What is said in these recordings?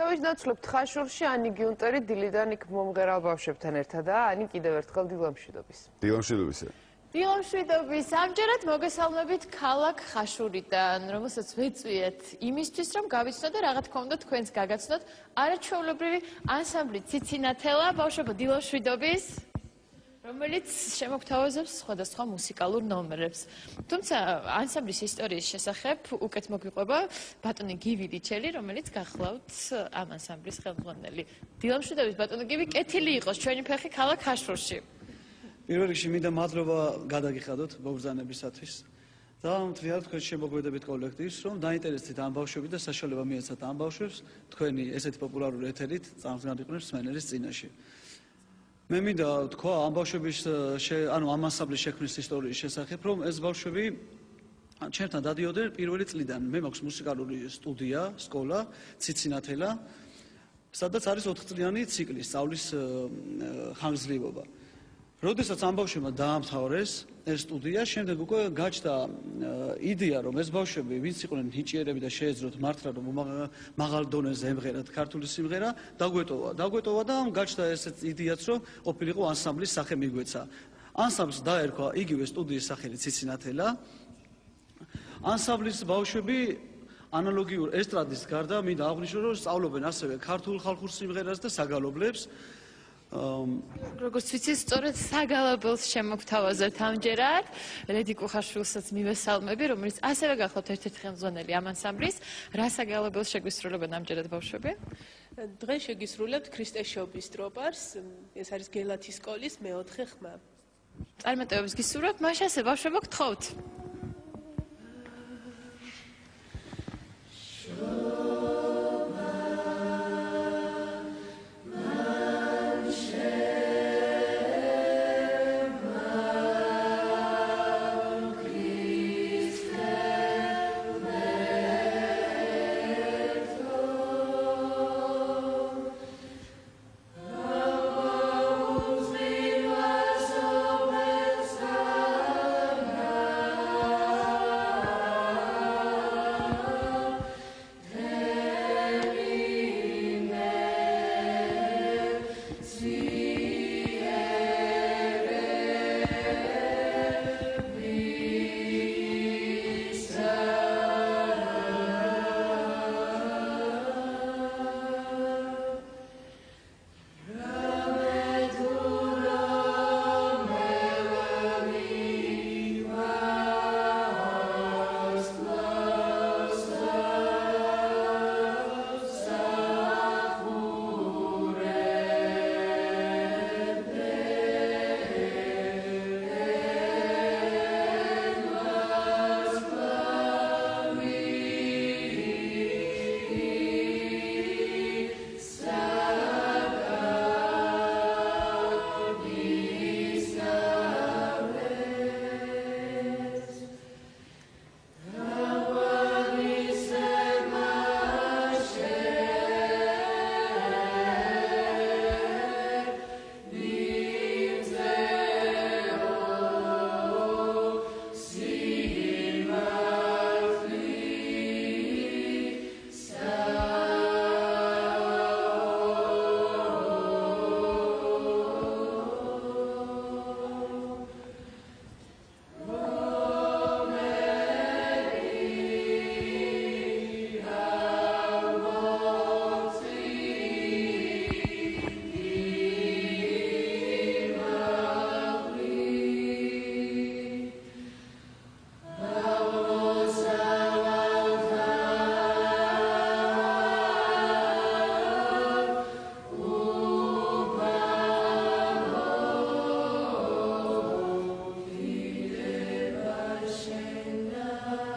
დავიჯნაცვლებთ ხაშურში ანი გიუნტერი დილიდან იქ მომღერალ ბავშვებთან ერთადაა. ანი კიდევ ერთხელ დილამშვიდობის. დილამშვიდობისა. დილამშვიდობის. ამჯერად მოგესალმებით ქალაქ ხაშურიდან, რომელსაც ვეწვიეთ იმისთვის, რომ გავიცნოთ და რა თქმა უნდა თქვენს გაგაცნოთ არაჩვეულებრივი ანსამბლი ციცინათელა ბავშვებო დილამშვიდობის. რომელიც შემოგთავაზებს სხვადასხვა მუსიკალურ ნომრებს. თუმცა ანსამბლის ისტორიის შესახებ უკეთ მოგვიყვება ბატონი გივი რიჩელი, რომელიც გახლავთ ამ ანსამბლის ხელმძღვანელი. დილამშვიდობის ბატონი გივი, კეთილი იყოს ჩვენი ფეხი ქალაქ ხაშურში. პირველ რიგში მინდა მადლობა გადაგიხადოთ მოგზაურობისათვის. და მთლიანად თქვენ შემოგვედებით კოლექტივს, რომ დაინტერესდით ამ ბავშვებით და საშუალება მიეცათ ამ ბავშვებს თქვენი ესეთი პოპულარული ეთერით წამსგანიყვნენ მსმენელის წინაშე. მე მინდა თქვა ამ ბავშვების ამ ანსამბლის შექმნის ისტორიის შესახებ, რომ ეს ბავშვები ჩემთან დადიოდნენ პირველი წლიდან. მე მაქვს მუსიკალური სტუდია, სკოლა, ციცინათელა, სადაც არის 4 წლიანი ციკლი სწავლის ხანგრძლივობა. როდესაც ამ ბავშვებმა დაამთავრეს ეს სტუდია, შემდეგ უკვე გაჩნდა იდეა, რომ ეს ბავშვები, ვინც იყვნენ ნიჭიერები და შეეძლოთ მართლა რომ მაღალ დონეზე ემღერათ ქართული სიმღერა, დაგვეტოვა და გაჩნდა ესეც იდეაც, რომ ყოფილიყო ანსამბლის სახე მიგვეცა. ანსამბლს დაერქვა იგივე სტუდიის სახელი ციცინათელა. ანსამბლის ბავშვები ანალოგიურ ესტრადის გარდა მინდა აღვნიშნო, რომ სწავლობენ ასევე ქართულ ხალხურ სიმღერას და საგალობლებს. როგორც ვიცი, სწორედ საგალობელს შემოგთავაზებთ ამჯერად. ლედი კუხაშვილსაც მივესალმები, რომელიც ასევე გახლავთ ერთ-ერთი ხელმძღვანელი ამ ანსამბლის. რა საგალობელს შეგვისრულებენ ამჯერად ბავშვები? დღეს შეგისრულებთ ქრისტეს შობისტროპარს. ეს არის გელათის სკოლის მეოთხე ხმა. წარმატებებს გისურვებთ, მაშინ ასე ბავშვებო გთხოვთ.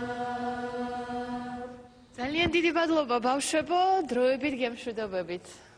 ძალიან დიდი მადლობა ბავშვებო, დროებით გემშვიდობებით.